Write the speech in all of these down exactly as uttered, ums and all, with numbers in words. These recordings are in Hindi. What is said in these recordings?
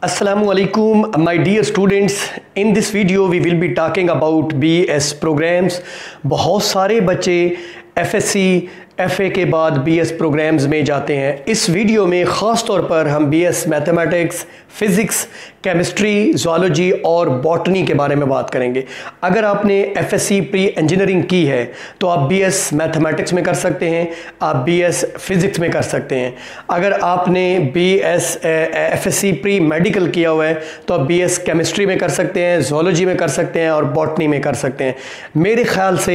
Assalamualaikum, my dear students. In this video we will be talking about B S programs. बहुत सारे बच्चे F S C F A के बाद बी एस प्रोग्राम्स में जाते हैं। इस वीडियो में ख़ास तौर पर हम B S mathematics, physics, chemistry, zoology और बॉटनी के बारे में बात करेंगे। अगर आपने F S C pre engineering की है तो आप बी एस मैथमेटिक्स में कर सकते हैं, आप बी एस फिज़िक्स में कर सकते हैं। अगर आपने B S F S C pre medical किया हुआ है तो आप बी एस केमिस्ट्री में कर सकते हैं, ज़ूलॉजी में कर सकते हैं और बॉटनी में कर सकते हैं। मेरे ख्याल से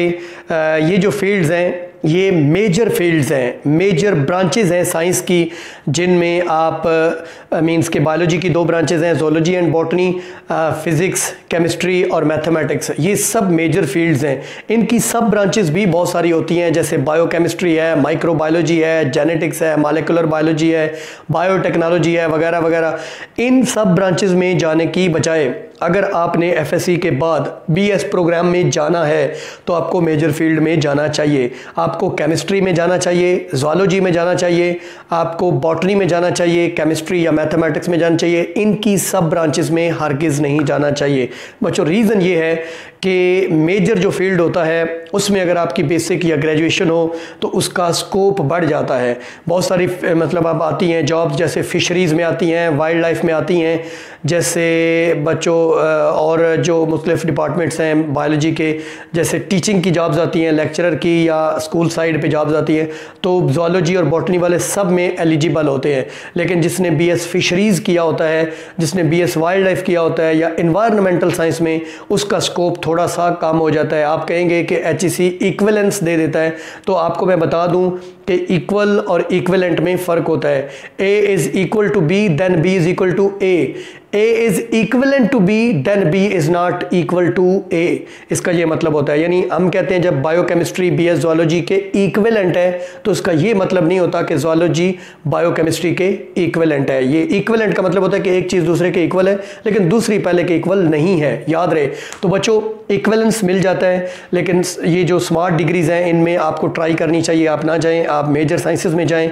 ये जो फील्ड्स हैं ये मेजर फील्ड्स हैं, मेजर ब्रांचेस हैं साइंस की, जिनमें आप मींस के बायोलॉजी की दो ब्रांचेस हैं, zoology and botany, physics, chemistry और मैथमेटिक्स। ये सब मेजर फील्ड्स हैं। इनकी सब ब्रांचेस भी बहुत सारी होती हैं, जैसे बायोकेमिस्ट्री है, माइक्रोबायोलॉजी है, जेनेटिक्स है, मॉलिक्यूलर बायोलॉजी है, बायोटेक्नोलॉजी है, वगैरह वगैरह। इन सब ब्रांचेस में जाने की बजाय अगर आपने एफ एस सी के बाद बी एस प्रोग्राम में जाना है तो आपको मेजर फील्ड में जाना चाहिए। आपको केमिस्ट्री में जाना चाहिए, ज़ूलॉजी में जाना चाहिए, आपको बॉटनी में जाना चाहिए, केमिस्ट्री या मैथमेटिक्स में जाना चाहिए। इनकी सब ब्रांचेस में हरगिज़ नहीं जाना चाहिए। बच्चों, रीज़न ये है कि मेजर जो फील्ड होता है उसमें अगर आपकी बेसिक या ग्रेजुएशन हो तो उसका स्कोप बढ़ जाता है। बहुत सारी मतलब अब आती हैं जॉब्स, जैसे फिशरीज़ में आती हैं, वाइल्ड लाइफ में आती हैं, जैसे बच्चों और जो मुख्तलिफ डिपार्टमेंट्स हैं बायोलॉजी के, जैसे टीचिंग की जॉब्स आती हैं, लेक्चरर की या स्कूल साइड पे जॉब्स आती हैं, तो ज़ूलॉजी और बॉटनी वाले सब में एलिजिबल होते हैं। लेकिन जिसने बी एस फिशरीज़ किया होता है, जिसने बी एस वाइल्ड लाइफ किया होता है या इन्वायरमेंटल साइंस में, उसका स्कोप थोड़ा सा कम हो जाता है। आप कहेंगे कि एच ई सी इक्विवेलेंस दे देता है, तो आपको मैं बता दूं कि इक्वल और इक्विवेलेंट में फ़र्क होता है। A is equal to B then B is equal to A. A is equivalent to B, then B is not equal to A। इसका ये मतलब होता है, यानी हम कहते हैं जब बायोकेमिस्ट्री बी एस ज़ूलॉजी के इक्विवेलेंट है तो उसका ये मतलब नहीं होता कि ज़ूलॉजी बायोकेमिस्ट्री के इक्विवेलेंट है। ये इक्विवेलेंट का मतलब होता है कि एक चीज़ दूसरे के इक्वल है लेकिन दूसरी पहले के इक्वल नहीं है, याद रहे। तो बच्चों, इक्विवेलेंस मिल जाता है, लेकिन ये जो स्मार्ट डिग्रीज़ हैं इनमें आपको ट्राई करनी चाहिए। आप ना जाएँ, आप मेजर साइंसेस में जाएँ।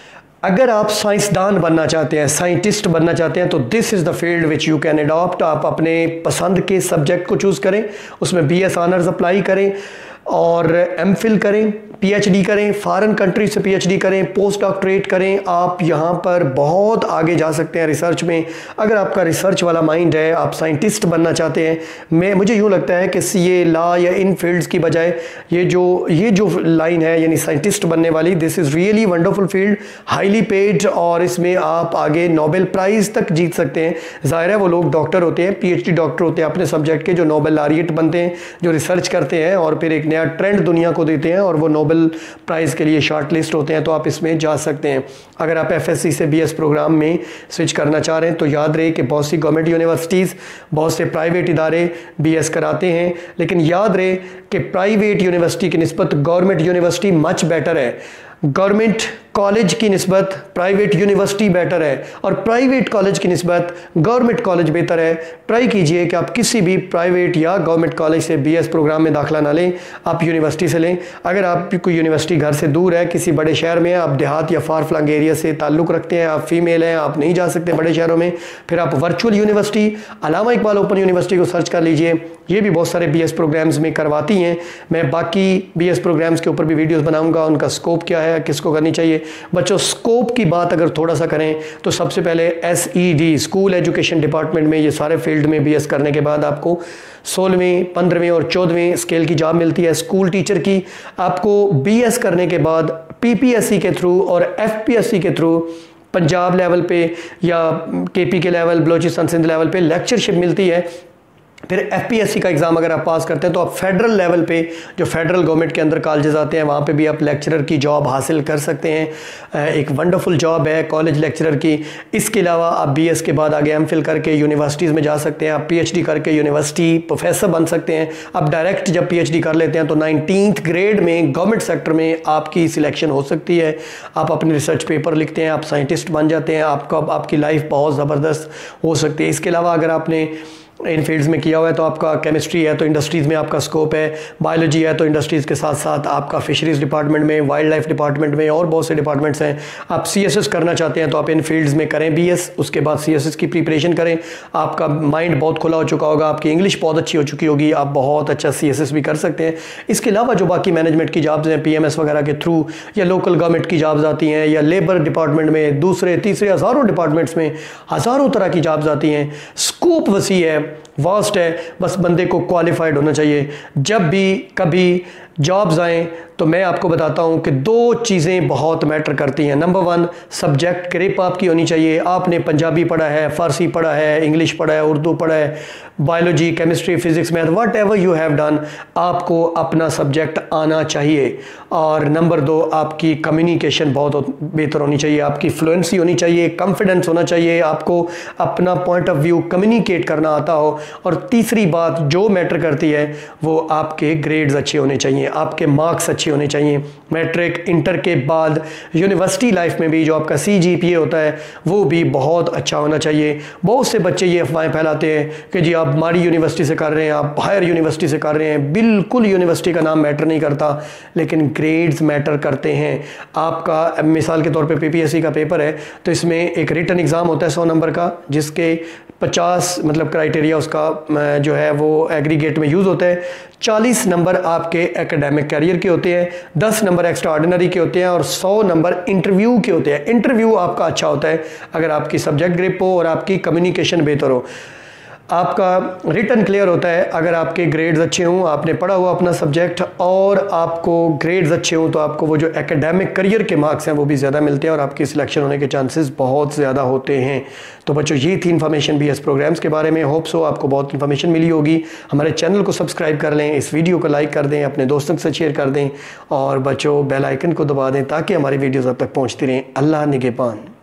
अगर आप साइंसदान बनना चाहते हैं, साइंटिस्ट बनना चाहते हैं, तो this is the field which you can adopt. आप अपने पसंद के सब्जेक्ट को चूज़ करें, उसमें बी एस ऑनर्स अप्लाई करें और एम फिल करें, पी एच डी करें, फॉरेन कंट्री से पी एच डी करें, पोस्ट डॉक्टरेट करें। आप यहाँ पर बहुत आगे जा सकते हैं रिसर्च में। अगर आपका रिसर्च वाला माइंड है, आप साइंटिस्ट बनना चाहते हैं, मैं मुझे यूँ लगता है कि सी ए, लॉ या इन फील्ड्स की बजाय ये जो ये जो लाइन है यानी साइंटिस्ट बनने वाली, this is really wonderful field, highly paid, और इसमें आप आगे नोबेल प्राइज़ तक जीत सकते हैं। ज़ाहिर है वो लोग डॉक्टर होते हैं, पी एच डी डॉक्टर होते हैं अपने सब्जेक्ट के, जो नोबेल लॉरिएट बनते हैं, जो रिसर्च करते हैं और फिर एक नया ट्रेंड दुनिया को देते हैं और वो नोबेल प्राइज़ के लिए शॉर्ट लिस्ट होते हैं। तो आप इसमें जा सकते हैं। अगर आप एफ एस सी से बी एस प्रोग्राम में स्विच करना चाह रहे हैं तो याद रहे कि बहुत सी गवर्नमेंट यूनिवर्सिटीज़, बहुत से प्राइवेट इदारे बी एस कराते हैं, लेकिन याद रहे कि प्राइवेट यूनिवर्सिटी की निस्बत गवर्नमेंट यूनिवर्सिटी मच बेटर है। गवर्नमेंट कॉलेज की निस्बत प्राइवेट यूनिवर्सिटी बेटर है और प्राइवेट कॉलेज की निस्बत गवर्नमेंट कॉलेज बेहतर है। ट्राई कीजिए कि आप किसी भी प्राइवेट या गवर्नमेंट कॉलेज से बी एस प्रोग्राम में दाखिला ना लें, आप यूनिवर्सिटी से लें। अगर आप कोई यूनिवर्सिटी घर से दूर है, किसी बड़े शहर में, आप देहात या फार फ्लंग एरिया से ताल्लुक़ रखते हैं, आप फीमेल हैं, आप नहीं जा सकते बड़े शहरों में, फिर आप virtual university, Allama Iqbal open university को सर्च कर लीजिए। ये भी बहुत सारे बी एस प्रोग्राम्स में करवाती हैं। मैं बाकी बी एस प्रोग्राम्स के ऊपर भी वीडियोज़ बनाऊँगा, उनका स्कोप क्या है, किसको करनी चाहिए। बच्चों, स्कोप की बात अगर थोड़ा सा करें तो सबसे पहले S E D, school education department में, ये सारे फील्ड में बी एस करने के बाद आपको सोलहवीं, पंद्रहवीं और चौदहवीं स्केल की जॉब मिलती है स्कूल टीचर की। आपको बी एस करने के बाद पी पी एस सी के थ्रू और एफ पी एस सी के थ्रू पंजाब लेवल पे या के पी के लेवल, बलोचिस्तान सिंध लेवल पे लेक्चरशिप मिलती है। फिर एफ पी एस सी का एग्ज़ाम अगर आप पास करते हैं तो आप फेडरल लेवल पे, जो फेडरल गवर्नमेंट के अंदर कॉलेजेस आते हैं, वहाँ पे भी आप लेक्चरर की जॉब हासिल कर सकते हैं। एक वंडरफुल जॉब है कॉलेज लेक्चरर की। इसके अलावा आप बी एस के बाद आगे एम फिल करके यूनिवर्सिटीज़ में जा सकते हैं, आप पी एच डी करके यूनिवर्सिटी प्रोफेसर बन सकते हैं। आप डायरेक्ट जब पी एच डी कर लेते हैं तो नाइनटीन्थ ग्रेड में गवर्नमेंट सेक्टर में आपकी सिलेक्शन हो सकती है। आप अपने रिसर्च पेपर लिखते हैं, आप साइंटिस्ट बन जाते हैं, आपका आपकी लाइफ बहुत ज़बरदस्त हो सकती है। इसके अलावा अगर आपने इन फील्ड्स में किया हुआ है तो आपका केमिस्ट्री है तो इंडस्ट्रीज़ में आपका स्कोप है, बायोलॉजी है तो इंडस्ट्रीज़ के साथ साथ आपका फिशरीज़ डिपार्टमेंट में, वाइल्ड लाइफ डिपार्टमेंट में और बहुत से डिपार्टमेंट्स हैं। आप सी एस एस करना चाहते हैं तो आप इन फील्ड्स में करें बी एस, उसके बाद सी एस एस की प्रिपरेशन करें। आपका माइंड बहुत खुला हो चुका होगा, आपकी इंग्लिश बहुत अच्छी हो चुकी होगी, आप बहुत अच्छा सी एस एस भी कर सकते हैं। इसके अलावा जो बाकी मैनेजमेंट की जॉब्स हैं पी एम एस वगैरह के थ्रू, या लोकल गवर्नमेंट की जॉब्स आती हैं, या लेबर डिपार्टमेंट में, दूसरे तीसरे हज़ारों डिपार्टमेंट्स में हज़ारों तरह की जॉब्स आती हैं। स्कोप वसी है, वास्ट है, बस बंदे को क्वालिफाइड होना चाहिए। जब भी कभी जॉब्स आएँ तो मैं आपको बताता हूँ कि दो चीज़ें बहुत मैटर करती हैं। नंबर वन, सब्जेक्ट ग्रिप आपकी होनी चाहिए। आपने पंजाबी पढ़ा है, फ़ारसी पढ़ा है, इंग्लिश पढ़ा है, उर्दू पढ़ा है, biology, chemistry, physics, math, whatever you have done, आपको अपना सब्जेक्ट आना चाहिए। और नंबर दो, आपकी कम्युनिकेशन बहुत बेहतर होनी चाहिए, आपकी फ्लुएंसी होनी चाहिए, कॉन्फिडेंस होना चाहिए, आपको अपना पॉइंट ऑफ व्यू कम्युनिकेट करना आता हो। और तीसरी बात जो मैटर करती है वो आपके ग्रेड्स अच्छे होने चाहिए, आपके मार्क्स अच्छे होने चाहिए। मैट्रिक, इंटर के बाद यूनिवर्सिटी लाइफ में भी जो आपका सी जी पी ए होता है वो भी बहुत अच्छा होना चाहिए। बहुत से बच्चे ये अफवाहें फैलाते हैं कि जी आप हमारी यूनिवर्सिटी से कर रहे हैं, आप हायर यूनिवर्सिटी से कर रहे हैं। बिल्कुल यूनिवर्सिटी का नाम मैटर नहीं करता, लेकिन ग्रेड्स मैटर करते हैं। आपका मिसाल के तौर पे पी पी एस सी का पेपर है तो इसमें एक रिटन एग्ज़ाम होता है सौ नंबर का, जिसके पचास मतलब क्राइटेरिया उसका जो है वो एग्रीगेट में यूज़ होता है। चालीस नंबर आपके एकेडमिक कैरियर के होते हैं, दस नंबर एक्स्ट्रा ऑर्डिनरी के होते हैं और सौ नंबर इंटरव्यू के होते हैं। इंटरव्यू आपका अच्छा होता है अगर आपकी सब्जेक्ट ग्रिप हो और आपकी कम्युनिकेशन बेहतर हो। आपका रिटन क्लियर होता है अगर आपके ग्रेड्स अच्छे हों, आपने पढ़ा हुआ अपना सब्जेक्ट, और आपको ग्रेड्स अच्छे हों तो आपको वो जो एकेडमिक करियर के मार्क्स हैं वो भी ज़्यादा मिलते हैं और आपकी सिलेक्शन होने के चांसेस बहुत ज़्यादा होते हैं। तो बच्चों ये थी इन्फॉर्मेशन बी एस प्रोग्राम्स के बारे में। होप्स हो आपको बहुत इन्फॉर्मेशन मिली होगी। हमारे चैनल को सब्सक्राइब कर लें, इस वीडियो को लाइक कर दें, अपने दोस्तों के साथ शेयर कर दें और बच्चों बेल आइकन को दबा दें ताकि हमारी वीडियोज़ अब तक पहुँचती रहें। अल्लाह निगहबान।